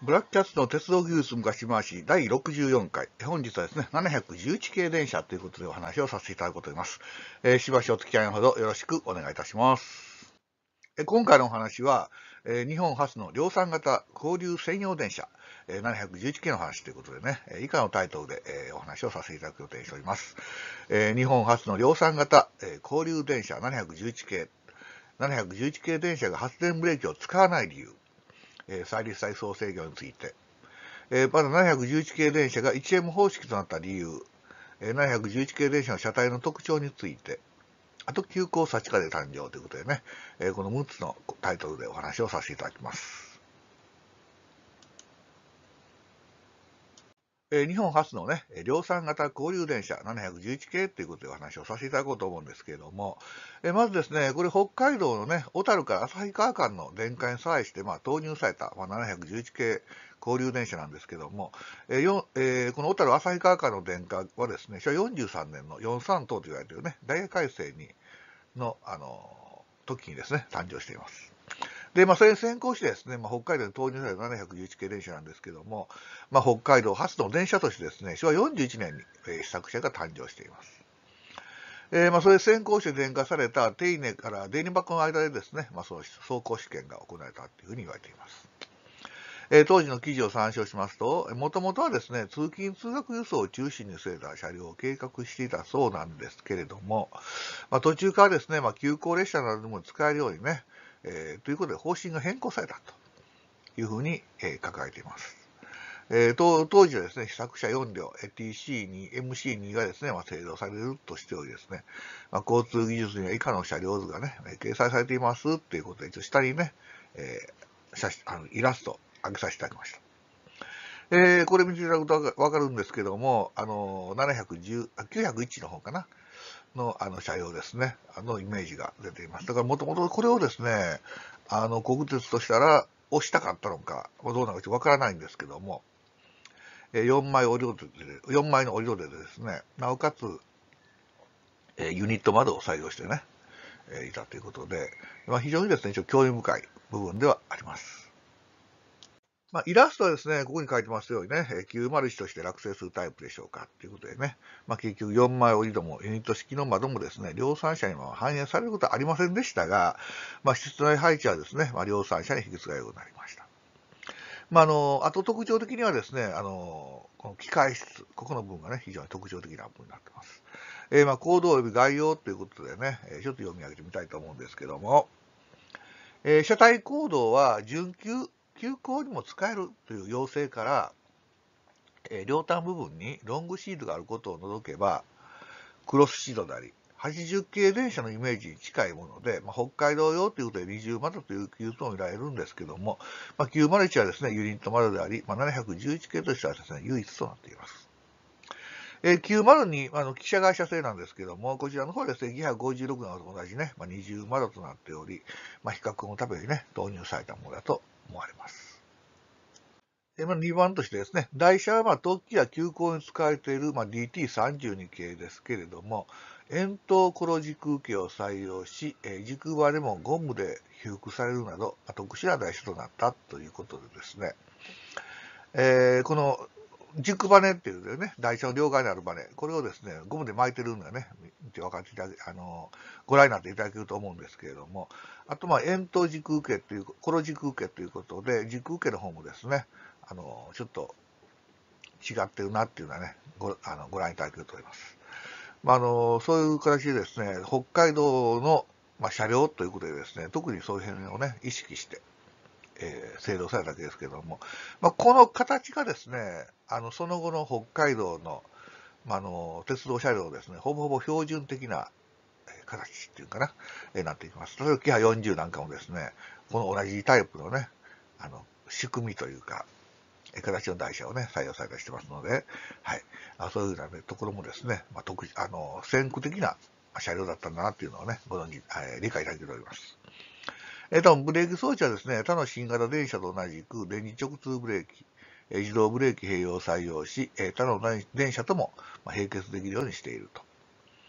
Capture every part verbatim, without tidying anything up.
ブラックキャッツの鉄道技術昔回しだいろくじゅうよんかい。本日はですね、ななひゃくじゅういち系電車ということでお話をさせていただこうと思います。えー、しばしお付き合いのほどよろしくお願いいたします。えー、今回のお話は、えー、日本初の量産型交流専用電車、えー、ななひゃくじゅういち系の話ということでね、以下のタイトルで、えー、お話をさせていただく予定しております。えー、日本初の量産型、えー、交流電車ななひゃくじゅういち系。ななひゃくじゅういち系電車が発電ブレーキを使わない理由。えー、再立再送制御について。えー、またななひゃくじゅういち系電車が いちエム 方式となった理由、えー、ななひゃくじゅういち系電車の車体の特徴について、あと急行差地下で誕生ということでね、えー、このむっつのタイトルでお話をさせていただきます。えー、日本初のね、量産型交流電車ななひゃくじゅういち系ということでお話をさせていただこうと思うんですけれども、えー、まずですね、これ北海道のね、小樽から旭川間の電化に際して、まあ、投入された、まあ、ななひゃくじゅういち系交流電車なんですけども、えーよえー、この小樽旭川間の電化はですね、昭和よんじゅうさんねんのよんじゅうさん等と言われているね、ダイヤ改正にの、あのー、時にですね、誕生しています。で、まあ、それに先行してですね、まあ、北海道に投入されたななひゃくじゅういち系電車なんですけども、まあ、北海道初の電車としてですね、昭和よんじゅういちねんに、えー、試作車が誕生しています。えー、まあ、それで先行して電化された手稲から電離箱の間でですね、まあ、その走行試験が行われたというふうに言われています。えー、当時の記事を参照しますと、もともとはですね、通勤通学輸送を中心に据えた車両を計画していたそうなんですけれども、まあ、途中からですね、まあ、急行列車などでも使えるようにね、えー、ということで方針が変更されたというふうに、えー、書かれています。えー、当時はですね、試作車よん両、ティーシーに、エムシーに がですね、まあ、製造されるとしておりですね、まあ、交通技術には以下の車両図がね、掲載されていますっていうことで、一応下にね、えー、写真あのイラスト上げさせていただきました。えー、これ見ていただくとわかるんですけども、あの、ななひゃくじゅう、きゅうひゃくいちの方かな、の、あの、車両ですね、あの、イメージが出ています。だから、もともとこれをですね、あの、国鉄としたら、押したかったのか、どうなのかわからないんですけども、よんまい折りで、よんまいの折りでですね、なおかつ、ユニット窓を採用してね、いたということで、まあ、非常にですね、一応興味深い部分ではあります。まあ、イラストはですね、ここに書いてますようにね、きゅうまるいちとして落成するタイプでしょうかということでね、まあ、結局よんまい折り戸もユニット式の窓もですね、量産車には反映されることはありませんでしたが、まあ、室内配置はですね、まあ、量産車に引き継がれるようになりました。まあ、あの、あと特徴的にはですね、あの、この機械室、ここの部分がね、非常に特徴的な部分になっています。えー、まあ、コード及び概要ということでね、ちょっと読み上げてみたいと思うんですけども、えー、車体コードは準急、急行にも使えるという要請から、えー、両端部分にロングシールがあることを除けば、クロスシードであり、はちじゅう系電車のイメージに近いもので、まあ、北海道用ということで二重窓という技術も見られるんですけども、まあ、きゅうまるいちはですね、ユニット窓であり、まあ、ななひゃくじゅういち系としてはですね、唯一となっています。えー、きゅうまるに、あの、汽車会社製なんですけども、こちらの方はですね、にひゃくごじゅうろくなどと同じね、まあ、二重窓となっており、まあ、比較のためにね、導入されたものだと思われます。えー、まあ、にばんとしてですね、台車はまあ特急や急行に使われている、まあ、ディーティーさんじゅうに 系ですけれども、円筒黒軸受けを採用し、えー、軸バネもゴムで被覆されるなど、まあ、特殊な台車となったということでですね、えー、この軸バネっていうね、台車の両側にあるバネ、これをですね、ゴムで巻いてるのがね、見て分かっていただけ、あの、ご覧になっていただけると思うんですけれども、あと、まあ、円筒軸受けっていう、黒軸受けということで、軸受けの方もですね、あの、ちょっと違ってるなっていうのはね、ご、あの、ご覧いただけると思います。まあ、あの、そういう形でですね、北海道の、まあ、車両ということでですね、特にそういう辺をね、意識して、えー、製造されたわけですけども、まあ、この形がですね、あの、その後の北海道の、まあ、あの、鉄道車両ですね、ほぼほぼ標準的な形っていうかな、えー、なっていきます。例えば、キハよんじゅうなんかもですね、この同じタイプのね、あの、仕組みというか、形の台車をね、採用されたりしてますので、はい。あそういうような、ね、ところもですね、まあ、特あの、先駆的な車両だったんだなっていうのをね、ご存知、えー、理解いただけております。えっと、ブレーキ装置はですね、他の新型電車と同じく電磁直通ブレーキ、え自動ブレーキ併用を採用し、え他の電車とも並結できるようにしていると。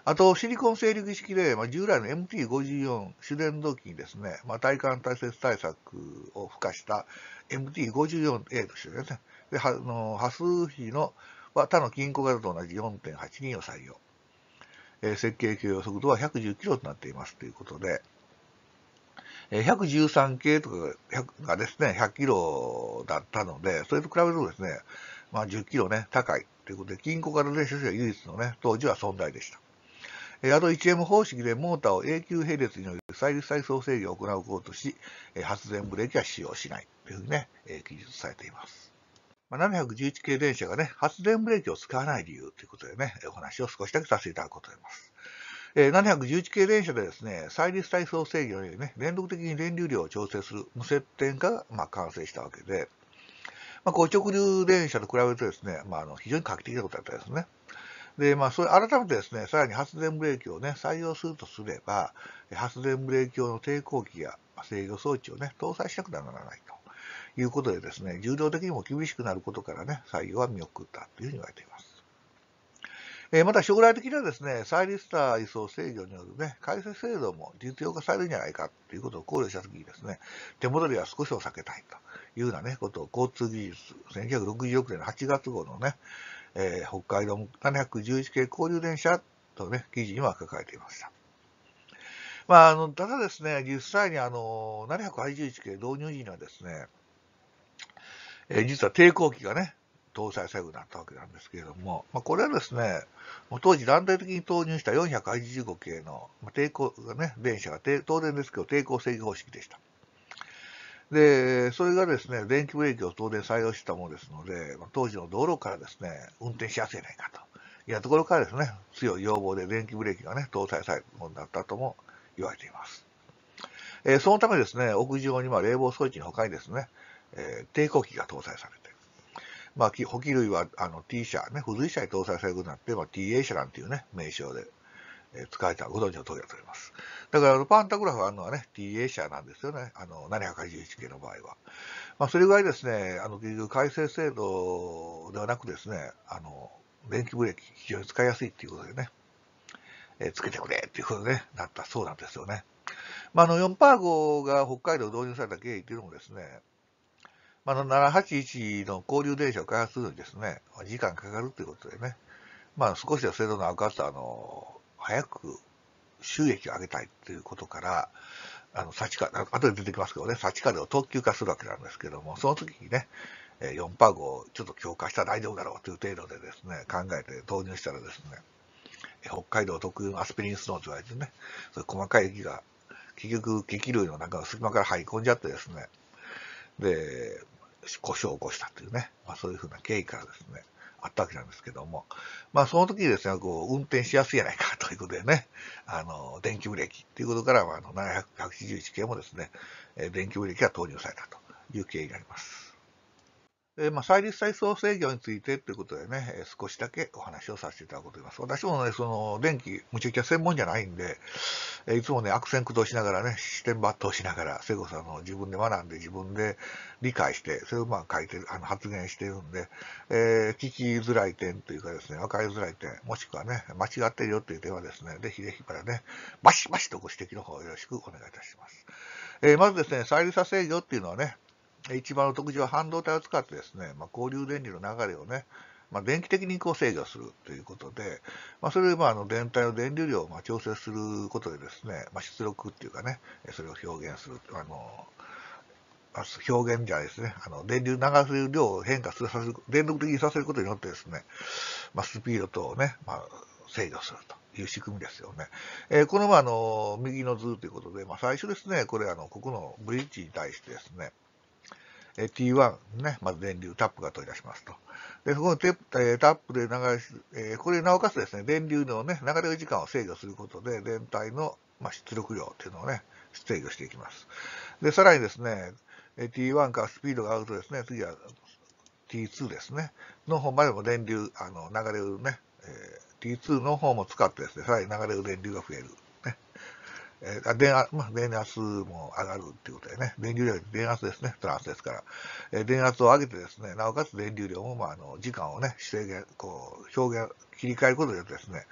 あと、シリコン静力式で、まあ、従来の エムティーごじゅうよん 主電動機にですね、まあ、体幹対接対策を付加した エムティーごじゅうよんエー としてですね、で、はの波数比のは他の金庫型と同じ よんてんはちに を採用。えー、設計許容速度はひゃくじゅっキロとなっていますということで、えー、ひゃくじゅうさん系とかがですね、ひゃくキロだったので、それと比べるとですね、まあ、じゅっキロね、高いということで、金庫型電車としては唯一のね、当時は存在でした。あと いちエム 方式でモーターを永久並列による再立再送制御を行うこととし、発電ブレーキは使用しないというふうにね、記述されています。ななひゃくじゅういち系電車がね、発電ブレーキを使わない理由ということでね、お話を少しだけさせていただくことになります。ななひゃくじゅういち系電車でですね、再立再送制御にね、連続的に電流量を調整する無接点化が、まあ、完成したわけで、まあ、こう直流電車と比べるとですね、まあ、あの非常に画期的なことだったですね。で、まあ、それ改めてですね、さらに発電ブレーキをね、採用するとすれば、発電ブレーキ用の抵抗器や制御装置をね、搭載しなくならないということでですね、重量的にも厳しくなることからね、採用は見送ったというふうに言われています。えー、また将来的にはですね、再立再送制御によるね、改正制度も実用化されるんじゃないかということを考慮したときにですね、手戻りは少しを避けたいというようなね、ことを交通技術、せんきゅうひゃくろくじゅうろくねんのはちがつ号のね、えー、北海道ななひゃくじゅういち系交流電車とね、記事には書かれていました。まあ、あの、ただですね、実際にあの、ななひゃくはちじゅういち系導入時にはですね、えー、実は抵抗器がね、搭載されるようになったわけなんですけれども、まあ、これはですね、当時断定的に投入したよんひゃくはちじゅうご系の抵抗がね、電車が当然ですけど抵抗制御方式でした。で、それがですね、電気ブレーキを当然採用したものですので、当時の道路からですね、運転しやすいじゃないかと。いやところからですね、強い要望で電気ブレーキがね、搭載されるものだったとも言われています。えー、そのためですね、屋上には冷房装置の他にですね、えー、抵抗器が搭載されて、まあ、補給類はあの T 車、ね、付随車に搭載されるようになって、まあ、ティーエー 車なんていうね、名称で、えー、使われたご存知の通りだと思います。だから、パンタグラフがあるのはね、ティーエー 車なんですよね、あの、ななひゃくはちじゅういち系の場合は。まあ、それぐらいですね、あの、結局、改正制度ではなくですね、あの、電気ブレーキ、非常に使いやすいっていうことでね、えー、つけてくれっていうことでね、なったそうなんですよね。まあ、あの、よんパーごが北海道導入された経緯っていうのもですね、まあ、あの、ななはちいちの交流電車を開発するのにですね、時間かかるということでね、まあ、少しでは精度の上がった、あの、早く収益を上げたいということから、あの、幸か、後で出てきますけどね、幸かでを特急化するわけなんですけども、その時にね、よんパーごをちょっと強化したら大丈夫だろうという程度でですね、考えて導入したらですね、北海道特有のアスピリンスノーと言われてね、そういう細かい雪が、結局、激流の中の隙間から入り込んじゃってですね、で、故障を起こしたというね、まあ、そういうふうな経緯からですね、あったわけなんですけども、まあ、その時にですね、こう、運転しやすいじゃないかということでね、あの、電気ブレーキということから、あの、ななひゃくはちじゅういち系もですね、電気ブレーキが投入されたという経緯になります。えー、まあ、再立再送制御についてということでね、えー、少しだけお話をさせていただこうと思います。私もね、その、電気、むちゃくちゃ専門じゃないんで、えー、いつもね、悪戦苦闘しながらね、視点抜刀しながら、セゴさんの自分で学んで、自分で理解して、それをまあ書いてる、あの、発言してるんで、えー、聞きづらい点というかですね、分かりづらい点、もしくはね、間違ってるよという点はですね、ぜひぜひからね、バシバシとご指摘の方よろしくお願いいたします。えー、まずですね、再立作制御っていうのはね、一番の特徴は半導体を使ってですね、まあ、交流電流の流れをね、まあ、電気的にこう制御するということで、まあ、それでまああの電体の電流量をまあ調整することでですね、まあ、出力っていうかね、それを表現する、あの、表現じゃないですね、あの電流流せる量を変化させる、電力的にさせることによってですね、まあ、スピード等をね、まあ、制御するという仕組みですよね。えー、このまああの右の図ということで、まあ、最初ですね、これあのここのブリッジに対してですね、ティーワン ね、まず電流タップが取り出しますと。で、そこのテえー、タップで流し、えー、これなおかつですね、電流のね、流れる時間を制御することで、電体の、まあ、出力量っていうのをね、制御していきます。で、さらにですね、ティーワン からスピードが上がるとですね、次は ティーツー ですね、の方までも電流、あの、流れるね、えー、ティーツー の方も使ってですね、さらに流れる電流が増える。ね。えー、電圧、まあ、電圧も上がるっていうことでね、電流量、電圧ですね、トランスですから、えー、電圧を上げてですね、なおかつ電流量も、まあ、あの、時間をね、制限、こう、表現、切り替えることによってですね、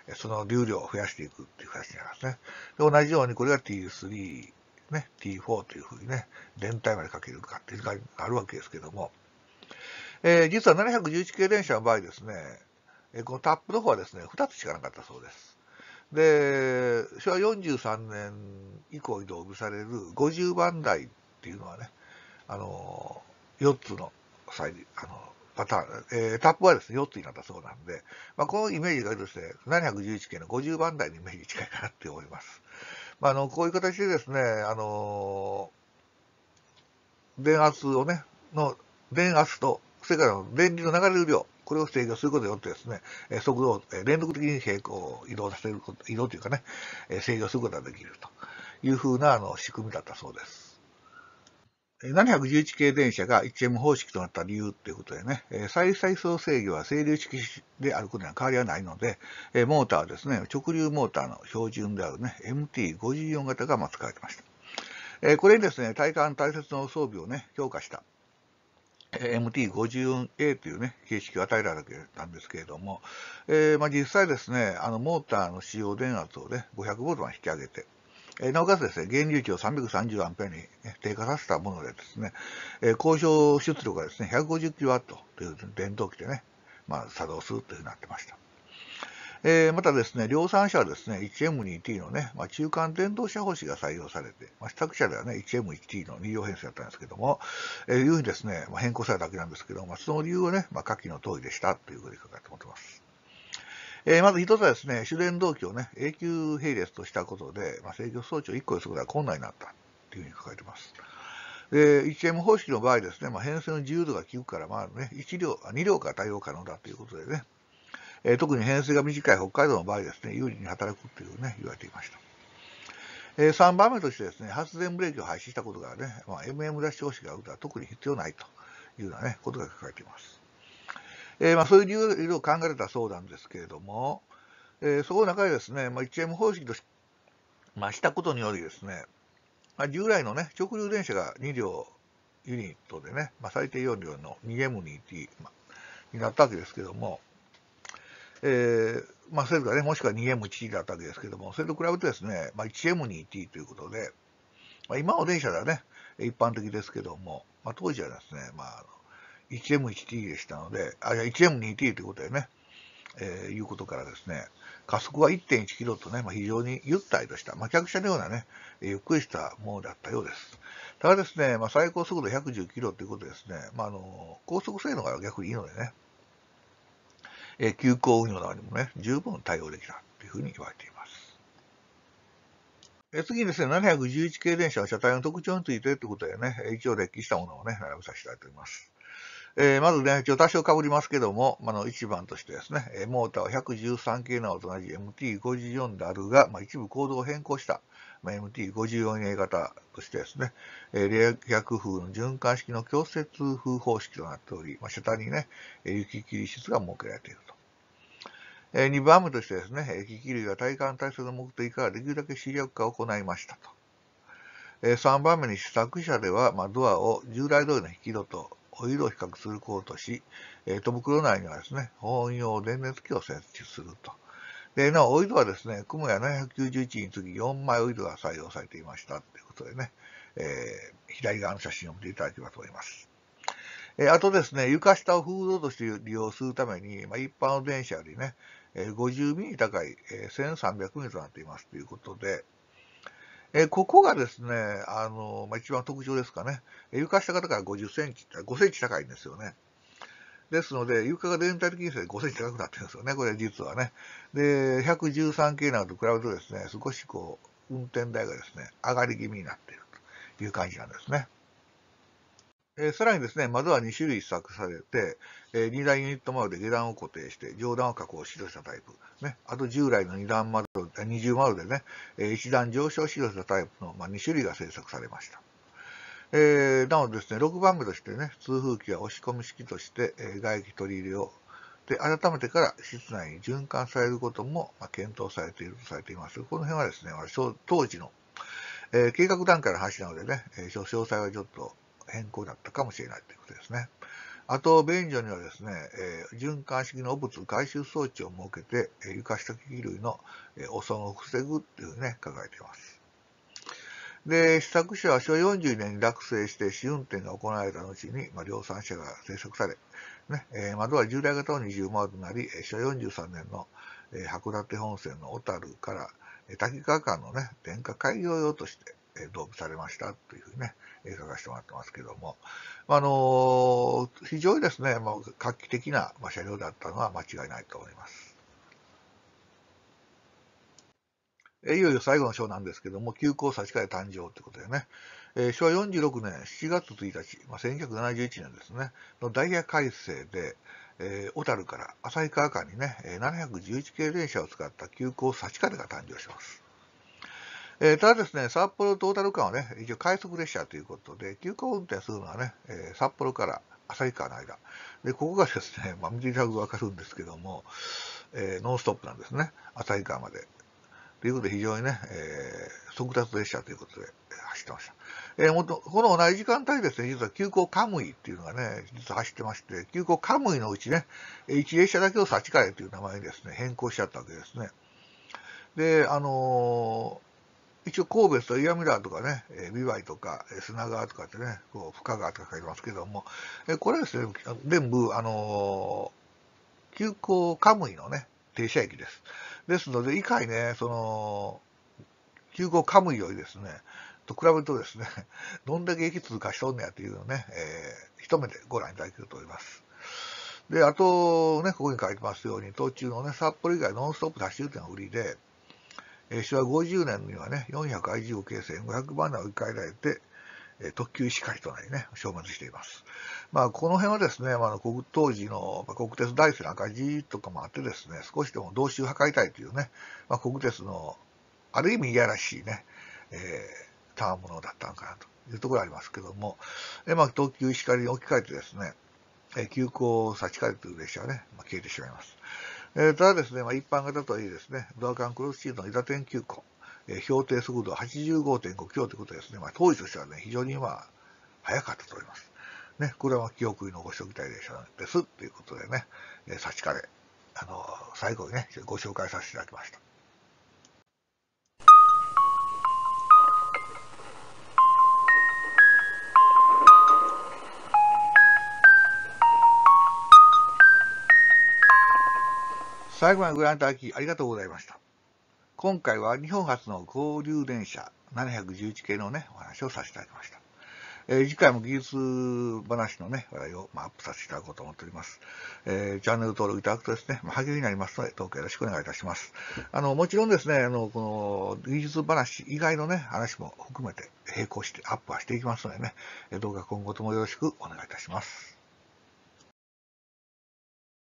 その流量を増やしていくっていう形になりますね。で、同じようにこれが ティースリー、ね、ティーフォー というふうにね、電体までかけるかっていうのがあるわけですけども、えー、実は ななひゃくじゅういち系電車の場合ですね、えー、このタップの方はですね、ふたつしかなかったそうです。で、しょわよんじゅうさんねん以降に導入されるごじゅうばん台っていうのはね、あのー、よっつのサイズ、あのパターン、えー、タップはですね、よっつになったそうなんで、まあ、このイメージがですね、ななひゃくじゅういち系のごじゅうばん台のイメージに近いかなって思います。まあ、あの、こういう形でですね、あのー、電圧をね、の、電圧と、それからの電流の流れる量、これを制御することによってですね、速度を連続的に平行移動させること、移動というかね、制御することができるというふうなあの仕組みだったそうです。ななひゃくじゅういち系電車が エイチエム 方式となった理由ということでね、再々走制御は整流式であることには変わりはないので、モーターはですね、直流モーターの標準であるね、エムティーごじゅうよん 型が使われていました。これにですね、体幹大切の装備をね、強化したエムティーごじゅうよんエー というね、形式を与えられたんですけれども、えー、まあ実際ですね、あの、モーターの使用電圧をね、ごひゃくボルトまで引き上げて、えー、なおかつですね、源流値をさんびゃくさんじゅうアンペアに、ね、低下させたものでですね、えー、交渉出力がですね、ひゃくごじゅうキロワットという電動機でね、まあ作動するというふうになってました。えー、またですね、量産車はですね、エイチエムツーティー のね、まあ、中間電動車方式が採用されて、まあ、試作車ではね、エイチエムワンティー のに両編成だったんですけども、えー、いうふうにですね、まあ、変更されただけなんですけども、まあ、その理由はね、まあ、下記の通りでしたということで書かれています。えー、まず一つはですね、主電動機をね、永久並列としたことで、まあ、制御装置をいっこにすることが困難になったというふうに書かれています。で、エイチエム 方式の場合ですね、まあ、編成の自由度が効くから、まあね、いち両、に両から対応可能だということでね、えー、特に編成が短い北海道の場合ですね、有利に働くというね、言われていました。えー、さんばんめとしてですね、発電ブレーキを廃止したことがね、まあ、エムエム ダッシュ方式が特に必要ないというようなね、ことが書かれています。えー、まあ、そういう理由を考えたそうなんですけれども、えー、そこの中でですね、まあ、エイチエム 方式とし、まあ、したことによりですね、まあ、従来のね、直流電車がに両ユニットでね、まあ、最低よん両の ツーエムツーティー、まあ、になったわけですけども、えー、まあ、それがね、もしくは ツーエムワンティー だったわけですけども、それと比べてですね、まあ、ワンエムツーティー ということで、まあ、今の電車ではね、一般的ですけども、まあ、当時はですね、まあ、ワンエムワンティー でしたので、あ、いや、ワンエムツーティー ということでね、えー、いうことからですね、加速は いってんいちキロとね、まあ、非常にゆったりとした、まあ、客車のようなね、ゆっくりしたものだったようです。ただですね、まあ、最高速度ひゃくじゅっキロということでですね、まあ、あの、高速性能が逆にいいのでね、えー、急行運用などにもね、十分対応できたというふうに言われています。えー、次にですね、ななひゃくじゅういち系電車の車体の特徴についてということでね、一応列記したものをね、並べさせていただいております。えー、まずね、一応多少被りますけども、あの、一番としてですね、モーターはひゃくじゅうさん系などと同じ エムティーごじゅうよん であるが、まあ、一部構造を変更した、まあ、エムティーごじゅうよんエー 型としてですね、えー、冷却風の循環式の強接風方式となっており、まあ、車体にね、雪切り室が設けられていると。えー、にばんめとしてですね、雪切りが体幹体制の目的からできるだけ視力化を行いましたと。えー、さんばんめに試作車では、まあ、ドアを従来通りの引き戸とオイルを比較することとし、えー、戸袋内にはですね、保温用電熱器を設置すると。で、なお、オイルはですね、クモヤななひゃくきゅうじゅういちに次よんまいオイルが採用されていましたということでね、えー、左側の写真を見ていただければと思います。えー、あとですね、床下をフードとして利用するために、まあ、一般の電車よりね、ごじゅうミリ高い、えー、せんさんびゃくミリとなっていますということで、えここがですね、あの、まあ、一番特徴ですかね。床下がだからごじゅっセンチ、ごセンチ高いんですよね。ですので、床が全体的にごセンチ高くなってるんですよね、これ実はね。で、ひゃくじゅうさん系などと比べるとですね、少しこう、運転台がですね、上がり気味になっているという感じなんですね。えー、さらにですね、窓はに種類試作されて、えー、に段ユニット窓で下段を固定して、上段を加工しろしたタイプ。ね、あと従来のに段窓、二重窓でね、えー、いち段上昇しろしたタイプの、まあ、に種類が製作されました。えー、なのでですね、ろくばんめとしてね、通風機や押し込み式として、えー、外気取り入れを、で、改めてから室内に循環されることも、まあ、検討されているとされています。この辺はですね、当時の、えー、計画段階の話なのでね、えー、詳細はちょっと変更になったかもしれないということですね。 あと、便所にはですね、えー循環式の汚物回収装置を設けて、えー床下機器類のえー汚損を防ぐっていうふうにね、考えています。で、試作車はしょわよんじゅうねんに落成して試運転が行われた後に、まあ、量産車が製作され、ね、えー、窓は従来型の二重窓となり、しょわよんじゅうさんねんの、えー、函館本線の小樽から、えー、滝川間のね、電化開業用として、えー、導入されましたというふうにね、えー、書かせてもらってますけども、あのー、非常にですね、まあ、画期的な、まあ、車両だったのは間違いないと思います。いよいよ最後の章なんですけども、急行差し替え誕生ということでね、えー、しょわよんじゅうろくねんしちがつついたち、まあ、せんきゅうひゃくななじゅういちねんですね、のダイヤ改正で、えー、小樽から旭川間にね、ななひゃくじゅういち系電車を使った急行差し替えが誕生します。えー、ただですね、札幌と小樽間はね、一応快速列車ということで、急行運転するのはね、えー、札幌から旭川の間。で、ここがですね、まあ、見ていただくとわかるんですけども、えー、ノンストップなんですね、旭川まで。ということで非常にね、えー、速達列車ということで走ってました。えー、もとこの同じ時間帯ですね、実は急行カムイっていうのがね、実は走ってまして、急行カムイのうちね、いち列車だけを差し替えという名前にですね、変更しちゃったわけですね。で、あのー一応神戸と岩見沢とかね、ビワイとか砂川とかってね、こう深川とか書いてますけども、これはですね、全部、あのー、急行カムイのね、停車駅です。ですので、以下にね、その、急行カムイよりですね、と比べるとですね、どんだけ駅通過しとんねやというのをね、えー、一目でご覧いただけると思います。で、あとね、ここに書いてますように、途中のね、札幌以外ノンストップ走るというのが売りで、えー、しわごじゅうねんにはね、よんひゃくアイジーご系せんごひゃくばんだいを買い替えられて、えー、特急石狩となりね、消滅しています。まあ、この辺はですね、まあ、当時の国鉄大生の赤字とかもあってですね、少しでも同州を図りたいというね、まあ、国鉄のある意味いやらしいね、えー、たわものだったのかなというところがありますけども、えー、まあ、特急石狩に置き換えてですね、えー、急行差し替えという列車はね、まあ、消えてしまいます。えー、ただですね、まあ、一般型といいですね、ドアカンクロスシートの板点急行、えー、標定速度 はちじゅうごてんごキロということですね、まあ、当時としてはね、非常にまあ、早かったと思います。ね、これは記憶に残しておきたい列車ですということでね、えー、差し替え、あのー、最後にね、ご紹介させていただきました。最後までご覧いただきありがとうございました。今回は日本初の合流電車ななひゃくじゅういち系のね、お話をさせていただきました。えー、次回も技術話のね、話題を、まあ、アップさせていただこうと思っております。えー、チャンネル登録いただくとですね、まあ、励みになりますので、どうかよろしくお願いいたします。あの、もちろんですね、あの、この技術話以外のね、話も含めて並行してアップはしていきますのでね、どうか今後ともよろしくお願いいたします。